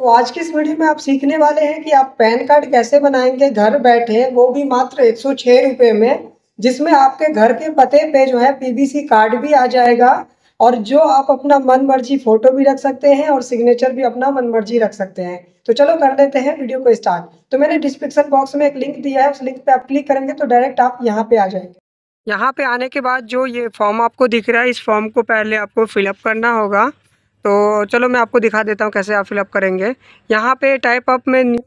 तो आज की इस वीडियो में आप सीखने वाले हैं कि आप पैन कार्ड कैसे बनाएंगे घर बैठे, वो भी मात्र 106 रुपये में, जिसमें आपके घर के पते पे जो है पीवीसी कार्ड भी आ जाएगा और जो आप अपना मन मर्जी फोटो भी रख सकते हैं और सिग्नेचर भी अपना मन मर्जी रख सकते हैं। तो चलो कर लेते हैं वीडियो को स्टार्ट। तो मैंने डिस्क्रिप्शन बॉक्स में एक लिंक दिया है, उस लिंक पे आप क्लिक करेंगे तो डायरेक्ट आप यहाँ पे आ जाएंगे। यहाँ पे आने के बाद जो ये फॉर्म आपको दिख रहा है, इस फॉर्म को पहले आपको फिलअप करना होगा। तो चलो मैं आपको दिखा देता हूँ कैसे आप फिलअप करेंगे। यहाँ पे टाइप अप में new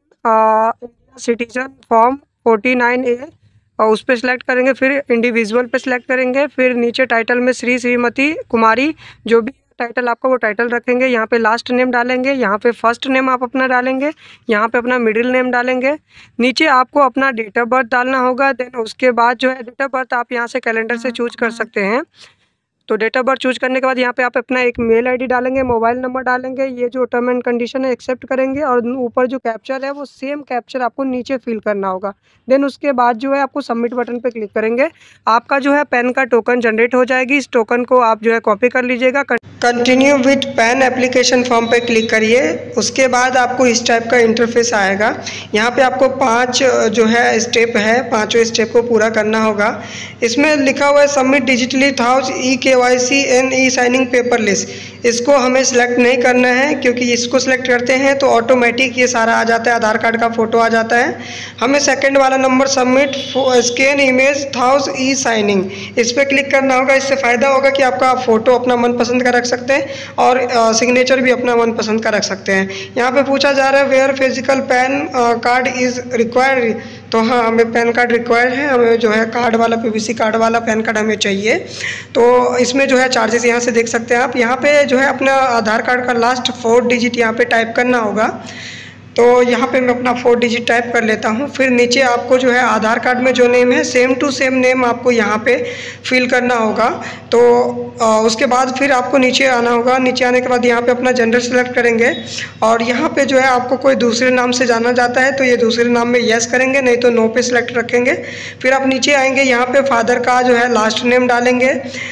PAN citizen form 49A और उस पर सिलेक्ट करेंगे, फिर इंडिविजुअल पे सिलेक्ट करेंगे, फिर नीचे टाइटल में श्री श्रीमती कुमारी जो भी टाइटल आपका वो टाइटल रखेंगे। यहाँ पे लास्ट नेम डालेंगे, यहाँ पे फर्स्ट नेम आप अपना डालेंगे, यहाँ पे अपना मिडिल नेम डालेंगे। नीचे आपको अपना डेट ऑफ बर्थ डालना होगा। देन उसके बाद जो है डेट ऑफ बर्थ आप यहाँ से कैलेंडर से चूज कर सकते हैं। तो डेट ऑफ बर्थ चूज करने के बाद यहाँ पे आप अपना एक मेल आईडी डालेंगे, मोबाइल नंबर डालेंगे, ये जो टर्म एंड कंडीशन है एक्सेप्ट करेंगे और ऊपर जो कैप्चर है वो सेम कैप्चर आपको नीचे फिल करना होगा। देन उसके बाद जो है आपको सबमिट बटन पे क्लिक करेंगे, आपका जो है पैन का टोकन जनरेट हो जाएगी। इस टोकन को आप जो है कॉपी कर लीजिएगा। Continue with PAN application form पे क्लिक करिए। उसके बाद आपको इस टाइप का इंटरफेस आएगा। यहाँ पे आपको 5 जो है स्टेप है, पाँचों स्टेप को पूरा करना होगा। इसमें लिखा हुआ है submit digitally house KYC and signing paperless. इसको हमें सिलेक्ट नहीं करना है, क्योंकि इसको सिलेक्ट करते हैं तो ऑटोमेटिक ये सारा आ जाता है, आधार कार्ड का फोटो आ जाता है। हमें सेकंड वाला number submit scan image house signing, इस पर क्लिक करना होगा। इससे फ़ायदा होगा कि आपका फोटो अपना मनपसंद का रख सकते हैं और सिग्नेचर भी अपना मनपसंद का रख सकते हैं। यहाँ पे पूछा जा रहा है where physical PAN card is required. तो हाँ, हमें पैन कार्ड रिक्वायर्ड है, हमें जो है कार्ड वाला PVC कार्ड वाला पैन कार्ड हमें चाहिए। तो इसमें जो है चार्जेस यहाँ से देख सकते हैं आप। यहाँ पे जो है अपना आधार कार्ड का लास्ट 4 डिजिट यहाँ पे टाइप करना होगा। तो यहाँ पे मैं अपना 4 डिजिट टाइप कर लेता हूँ। फिर नीचे आपको जो है आधार कार्ड में जो नेम है सेम टू सेम नेम आपको यहाँ पे फिल करना होगा। तो उसके बाद फिर आपको नीचे आना होगा। नीचे आने के बाद यहाँ पे अपना जेंडर सेलेक्ट करेंगे और यहाँ पे जो है आपको कोई दूसरे नाम से जाना जाता है तो ये दूसरे नाम में यस करेंगे, नहीं तो नो पे सिलेक्ट रखेंगे। फिर आप नीचे आएंगे, यहाँ पे फादर का जो है लास्ट नेम डालेंगे,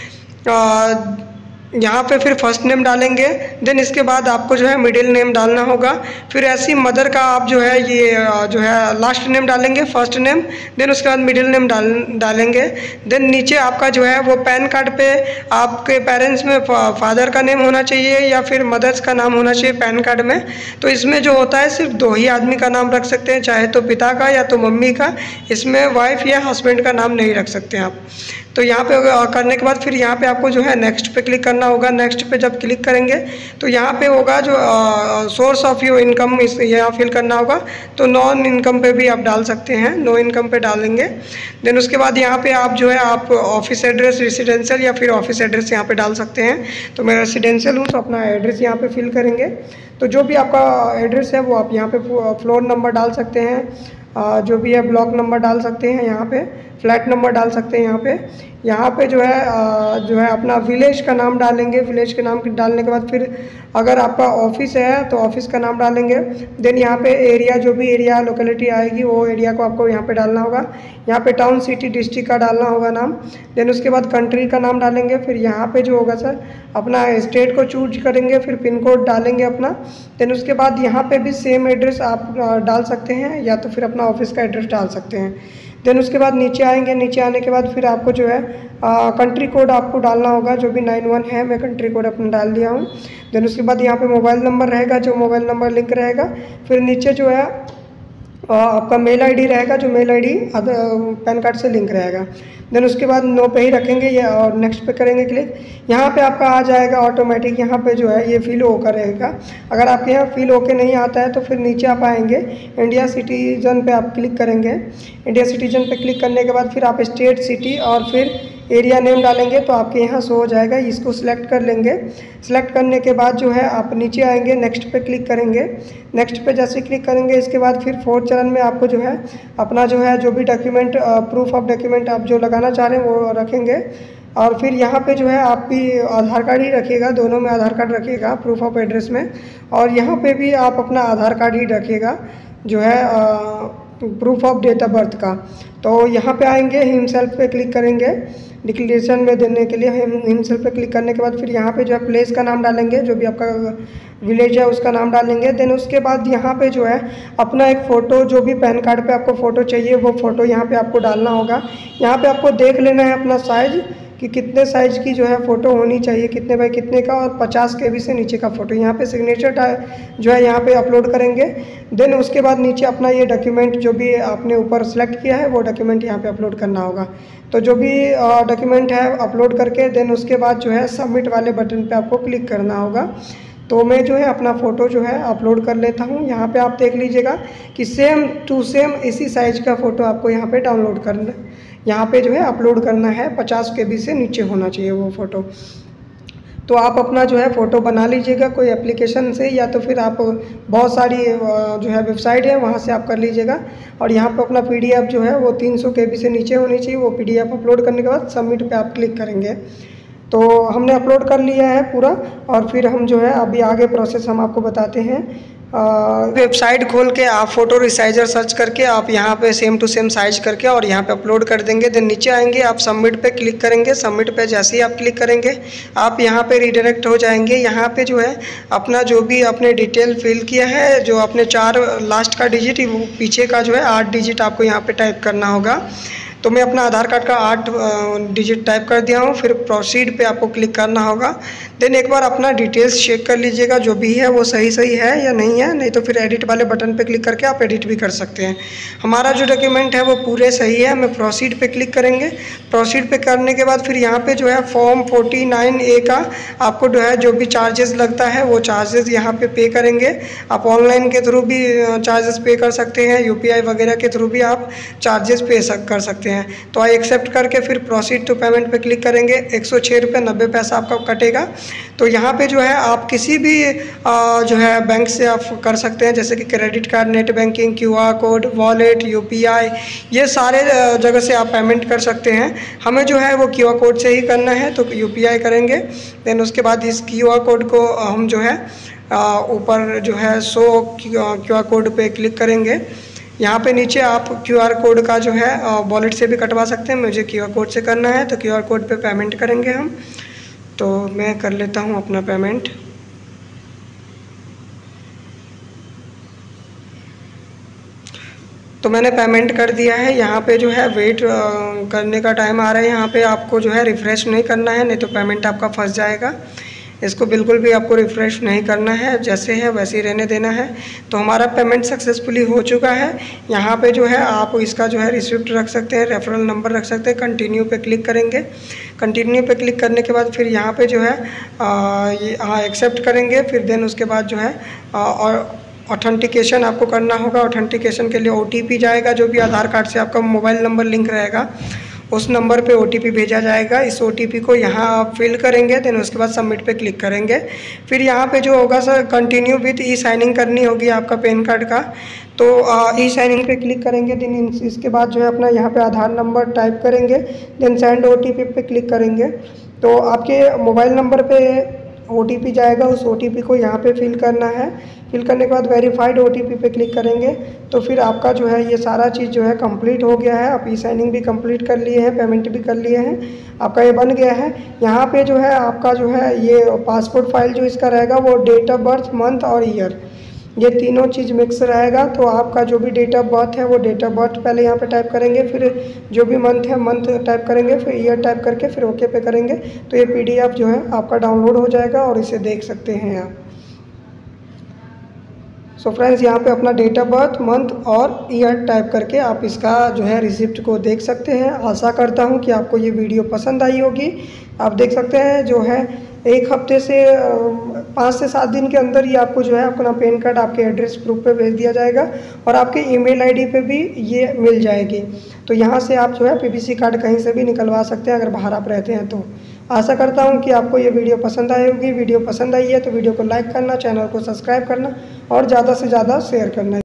यहाँ पे फिर फर्स्ट नेम डालेंगे। देन इसके बाद आपको जो है मिडिल नेम डालना होगा। फिर ऐसी मदर का आप जो है ये जो है लास्ट नेम डालेंगे, फर्स्ट नेम, देन उसके बाद मिडिल नेम डालेंगे। देन नीचे आपका जो है वो पैन कार्ड पे आपके पेरेंट्स में फादर का नेम होना चाहिए या फिर मदर्स का नाम होना चाहिए पैन कार्ड में। तो इसमें जो होता है सिर्फ 2 ही आदमी का नाम रख सकते हैं, चाहे तो पिता का या तो मम्मी का। इसमें वाइफ या हस्बैंड का नाम नहीं रख सकते आप। तो यहाँ पे करने के बाद फिर यहाँ पे आपको जो है नेक्स्ट पे क्लिक करना होगा। नेक्स्ट पे जब क्लिक करेंगे तो यहाँ पे होगा जो सोर्स ऑफ योर इनकम, इस यहाँ फिल करना होगा। तो नॉन इनकम पे भी आप डाल सकते हैं, नो इनकम पे डालेंगे। देन उसके बाद यहाँ पे आप जो है आप ऑफिस एड्रेस, रेसिडेंशियल या फिर ऑफिस एड्रेस यहाँ पे डाल सकते हैं। तो मैं रेसिडेंशियल हूँ तो अपना एड्रेस यहाँ पे फिल करेंगे। तो जो भी आपका एड्रेस है वो आप यहाँ पे फ्लोर नंबर डाल सकते हैं, जो भी है ब्लॉक नंबर डाल सकते हैं, यहाँ पे फ्लैट नंबर डाल सकते हैं। यहाँ पे जो है अपना विलेज का नाम डालेंगे। विलेज के नाम डालने के बाद फिर अगर आपका ऑफिस है तो ऑफिस का नाम डालेंगे। देन यहाँ पे एरिया, जो भी एरिया लोकेलिटी आएगी वो एरिया को आपको यहाँ पे डालना होगा। यहाँ पे टाउन, सिटी, डिस्ट्रिक्ट का डालना होगा नाम। देन उसके बाद कंट्री का नाम डालेंगे। फिर यहाँ पे जो होगा सर अपना स्टेट को चूज करेंगे, फिर पिन कोड डालेंगे अपना। देन उसके बाद यहाँ पे भी सेम एड्रेस आप डाल सकते हैं या तो फिर अपना ऑफिस का एड्रेस डाल सकते हैं। देन उसके बाद नीचे आएंगे। नीचे आने के बाद फिर आपको जो है कंट्री कोड आपको डालना होगा, जो भी 91 है, मैं कंट्री कोड अपना डाल दिया हूँ। देन उसके बाद यहाँ पे मोबाइल नंबर रहेगा, जो मोबाइल नंबर लिंक रहेगा। फिर नीचे जो है आपका मेल आईडी रहेगा, जो मेल आईडी पैन कार्ड से लिंक रहेगा। देन उसके बाद नो पे ही रखेंगे ये और नेक्स्ट पे करेंगे क्लिक। यहाँ पे आपका आ जाएगा ऑटोमेटिक, यहाँ पे जो है ये फिल होकर रहेगा। अगर आपके यहाँ फिल होके नहीं आता है तो फिर नीचे आप आएंगे, इंडिया सिटीजन पे आप क्लिक करेंगे। इंडिया सिटीजन पे क्लिक करने के बाद फिर आप स्टेट, सिटी और फिर एरिया नेम डालेंगे तो आपके यहाँ शो हो जाएगा। इसको सिलेक्ट कर लेंगे। सिलेक्ट करने के बाद जो है आप नीचे आएंगे, नेक्स्ट पे क्लिक करेंगे। नेक्स्ट पे जैसे क्लिक करेंगे इसके बाद फिर 4th चरण में आपको जो है अपना जो है जो भी डॉक्यूमेंट, प्रूफ ऑफ डॉक्यूमेंट आप जो लगाना चाह रहे हैं वो रखेंगे। और फिर यहाँ पे जो है आप भी आधार कार्ड ही रखिएगा, दोनों में आधार कार्ड रखिएगा प्रूफ ऑफ एड्रेस में। और यहाँ पे भी आप अपना आधार कार्ड ही रखिएगा, जो है proof of date of birth का। तो यहाँ पे आएंगे, हिमसेल्फ पे क्लिक करेंगे। डिक्लेरेशन में देने के लिए हिमसेल्फ पे क्लिक करने के बाद फिर यहाँ पे जो है प्लेस का नाम डालेंगे, जो भी आपका विलेज है उसका नाम डालेंगे। देन उसके बाद यहाँ पे जो है अपना एक फ़ोटो, जो भी पैन कार्ड पे आपको फ़ोटो चाहिए वो फ़ोटो यहाँ पे आपको डालना होगा। यहाँ पे आपको देख लेना है अपना साइज़ कि कितने साइज़ की जो है फ़ोटो होनी चाहिए, कितने बाई कितने का, और 50 KB से नीचे का फ़ोटो। यहाँ पे सिग्नेचर जो है यहाँ पे अपलोड करेंगे। देन उसके बाद नीचे अपना ये डॉक्यूमेंट जो भी आपने ऊपर सेलेक्ट किया है वो डॉक्यूमेंट यहाँ पे अपलोड करना होगा। तो जो भी डॉक्यूमेंट है अपलोड करके देन उसके बाद जो है सबमिट वाले बटन पे आपको क्लिक करना होगा। तो मैं जो है अपना फ़ोटो जो है अपलोड कर लेता हूँ। यहाँ पे आप देख लीजिएगा कि सेम टू सेम इसी साइज़ का फ़ोटो आपको यहाँ पे डाउनलोड करना, यहाँ पे जो है अपलोड करना है। 50 KB से नीचे होना चाहिए वो फ़ोटो। तो आप अपना जो है फ़ोटो बना लीजिएगा कोई एप्लीकेशन से, या तो फिर आप बहुत सारी जो है वेबसाइट है वहाँ से आप कर लीजिएगा। और यहाँ पे अपना PDF जो है वो 300 KB से नीचे होनी चाहिए। वो PDF अपलोड करने के बाद सबमिट पे आप क्लिक करेंगे। तो हमने अपलोड कर लिया है पूरा, और फिर हम जो है अभी आगे प्रोसेस हम आपको बताते हैं। वेबसाइट खोल के आप फ़ोटो रिसाइजर सर्च करके आप यहाँ पे सेम टू सेम साइज करके और यहाँ पे अपलोड कर देंगे। देन नीचे आएंगे, आप सबमिट पे क्लिक करेंगे। सबमिट पे जैसे ही आप क्लिक करेंगे आप यहाँ पे रिडायरेक्ट हो जाएंगे। यहाँ पे जो है अपना जो भी आपने डिटेल फिल किया है, जो आपने 4 लास्ट का डिजिट, वो पीछे का जो है 8 डिजिट आपको यहाँ पे टाइप करना होगा। तो मैं अपना आधार कार्ड का 8 डिजिट टाइप कर दिया हूँ। फिर प्रोसीड पे आपको क्लिक करना होगा। देन एक बार अपना डिटेल्स चेक कर लीजिएगा जो भी है वो सही है या नहीं है, नहीं तो फिर एडिट वाले बटन पे क्लिक करके आप एडिट भी कर सकते हैं। हमारा जो डॉक्यूमेंट है वो पूरे सही है। हमें प्रोसीड पे क्लिक करेंगे। प्रोसीड पे करने के बाद फिर यहाँ पे जो है फॉर्म 49A का आपको जो है जो भी चार्जेस लगता है वो चार्जेस यहाँ पे करेंगे। आप ऑनलाइन के थ्रू भी चार्जेस पे कर सकते हैं, UPI वगैरह के थ्रू भी आप चार्जेस पे कर सकते हैं। तो आई एक्सेप्ट करके फिर प्रोसीड टू पेमेंट पे क्लिक करेंगे। 106 रुपये 90 पैसा आपका कटेगा। तो यहाँ पे जो है आप किसी भी जो है बैंक से आप कर सकते हैं, जैसे कि credit card, net banking, QR code, wallet, UPI, ये सारे जगह से आप पेमेंट कर सकते हैं। हमें जो है वो QR कोड से ही करना है तो UPI करेंगे। देन उसके बाद इस QR कोड को हम जो है ऊपर जो है शो QR कोड पे क्लिक करेंगे। यहाँ पे नीचे आप QR कोड का जो है वॉलेट से भी कटवा सकते हैं। मुझे QR कोड से करना है तो QR कोड पे पेमेंट करेंगे हम। तो मैं कर लेता हूँ अपना पेमेंट। तो मैंने पेमेंट कर दिया है। यहाँ पे जो है वेट करने का टाइम आ रहा है। यहाँ पे आपको जो है रिफ़्रेश नहीं करना है, नहीं तो पेमेंट आपका फंस जाएगा। इसको बिल्कुल भी आपको रिफ़्रेश नहीं करना है, जैसे है वैसे ही रहने देना है। तो हमारा पेमेंट सक्सेसफुली हो चुका है। यहाँ पे जो है आप इसका जो है रिसिप्ट रख सकते हैं, रेफरल नंबर रख सकते हैं। कंटिन्यू पे क्लिक करेंगे। कंटिन्यू पे क्लिक करने के बाद फिर यहाँ पे जो है ये एक्सेप्ट करेंगे। फिर देन उसके बाद जो है और ऑथेंटिकेशन आपको करना होगा। ऑथेंटिकेशन के लिए OTP जाएगा, जो भी आधार कार्ड से आपका मोबाइल नंबर लिंक रहेगा उस नंबर पे OTP भेजा जाएगा। इस OTP को यहाँ आप फिल करेंगे। देन उसके बाद सबमिट पे क्लिक करेंगे। फिर यहाँ पे जो होगा सर कंटिन्यू विथ ई-साइनिंग करनी होगी आपका पैन कार्ड का, तो ई-साइनिंग पे क्लिक करेंगे। देन इसके बाद जो है अपना यहाँ पे आधार नंबर टाइप करेंगे। देन सेंड OTP पे क्लिक करेंगे। तो आपके मोबाइल नंबर पे OTP जाएगा, उस OTP को यहाँ पे फिल करना है। फिल करने के बाद वेरीफाइड OTP पे क्लिक करेंगे। तो फिर आपका जो है ये सारा चीज़ जो है कंप्लीट हो गया है। आप ई-साइनिंग भी कंप्लीट कर लिए हैं, पेमेंट भी कर लिए हैं, आपका ये बन गया है। यहाँ पे जो है आपका जो है ये पासपोर्ट फाइल जो इसका रहेगा वो डेट ऑफ बर्थ, मंथ और ईयर, ये तीनों चीज़ मिक्स रहेगा। तो आपका जो भी डेट ऑफ बर्थ है वो डेट ऑफ बर्थ पहले यहाँ पे टाइप करेंगे, फिर जो भी मंथ है मंथ टाइप करेंगे, फिर ईयर टाइप करके फिर ओके पे करेंगे। तो ये PDF जो है आपका डाउनलोड हो जाएगा और इसे देख सकते हैं आप। सो फ्रेंड्स, यहाँ पे अपना डेट ऑफ बर्थ, मंथ और ईयर टाइप करके आप इसका जो है रिसिप्ट को देख सकते हैं। आशा करता हूँ कि आपको ये वीडियो पसंद आई होगी। आप देख सकते हैं जो है 1 हफ्ते से 5 से 7 दिन के अंदर ही आपको जो है अपना पैन कार्ड आपके एड्रेस प्रूफ पे भेज दिया जाएगा और आपके ईमेल ID पे भी ये मिल जाएगी। तो यहाँ से आप जो है PVC कार्ड कहीं से भी निकलवा सकते हैं अगर बाहर आप रहते हैं तो। आशा करता हूँ कि आपको ये वीडियो पसंद आई होगी। वीडियो पसंद आई है तो वीडियो को लाइक करना, चैनल को सब्सक्राइब करना और ज़्यादा से ज़्यादा शेयर करना।